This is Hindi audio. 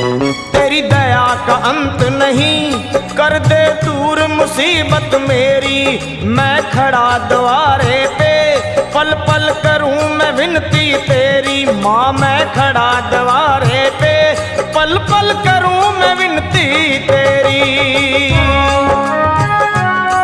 तेरी दया का अंत नहीं, कर दे दूर मुसीबत मेरी। मैं खड़ा द्वारे पे, पल पल करूं मैं विनती तेरी। माँ मैं खड़ा द्वारे पे, पल पल करूं मैं विनती तेरी।